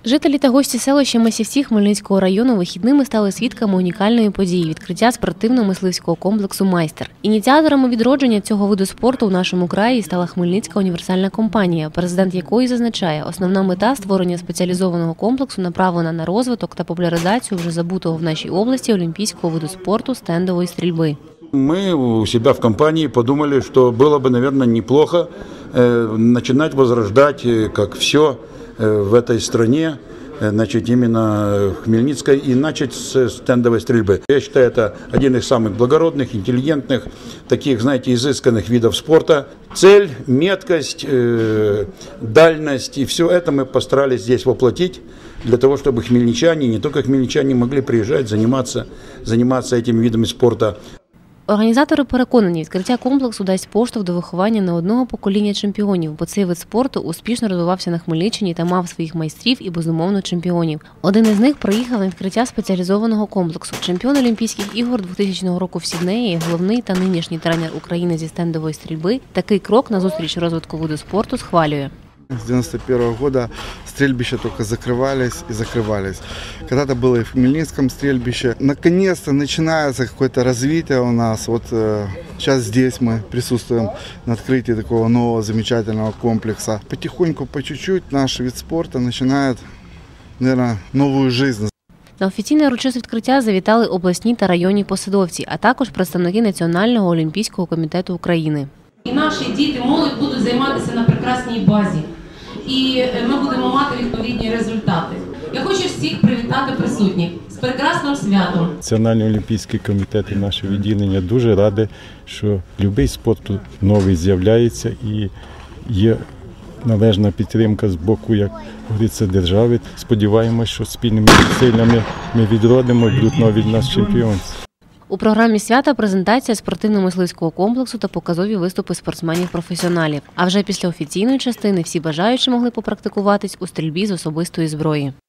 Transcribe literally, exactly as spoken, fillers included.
Жителі та гості селища Масівці Хмельницького району вихідними стали свідками унікальної події – відкриття спортивно-мисливського комплексу «Майстер». Ініціаторами відродження цього виду спорту у нашому краї стала Хмельницька універсальна компанія, президент якої зазначає, основна мета створення спеціалізованого комплексу направлена на розвиток та популяризацію вже забутого в нашій області олімпійського виду спорту стендової стрільби. Мы у себя в компании подумали, что было бы, наверное, неплохо э, начинать возрождать, э, как все э, в этой стране, э, значит, именно Хмельницкой, и начать с стендовой стрельбы. Я считаю, это один из самых благородных, интеллигентных, таких, знаете, изысканных видов спорта. Цель, меткость, э, дальность, и все это мы постарались здесь воплотить, для того, чтобы хмельничане, не только хмельничане, могли приезжать, заниматься, заниматься этими видами спорта. Організатори переконані, відкриття комплексу дасть поштовх до виховання не одного покоління чемпіонів, бо цей вид спорту успішно розвивався на Хмельниччині та мав своїх майстрів і, безумовно, чемпіонів. Один із них приїхав на відкриття спеціалізованого комплексу. Чемпіон Олімпійських ігор двохтисячного року в Сіднеї, головний та нинішній тренер України зі стендової стрільби, такий крок назустріч розвитку виду спорту схвалює. С девяносто первого года стрельбища только закрывались и закрывались. Когда-то было и в Хмельницком стрельбище. Наконец-то начинается какое-то развитие у нас. Вот э, сейчас здесь мы присутствуем на открытии такого нового замечательного комплекса. Потихоньку, по чуть-чуть наш вид спорта начинает, наверное, новую жизнь. На офіційне урочисте відкриття завітали обласні та районні посадовці, а також представники Національного олімпійського комітету України. І наші діти, молодь будуть займатися на прекрасній базі. І ми будемо мати відповідні результати. Я хочу всіх привітати присутніх з прекрасним святом. Національний олімпійський комітет і наше відділення дуже раді, що будь-який спорт новий з'являється і є належна підтримка з боку, як говориться, держави. Сподіваємось, що спільними зусиллями ми відродимо і будуть нові в нас чемпіони. У програмі свята презентація спортивно-мисливського комплексу та показові виступи спортсменів-професіоналів. А вже після офіційної частини всі бажаючі могли попрактикуватись у стрільбі з особистої зброї.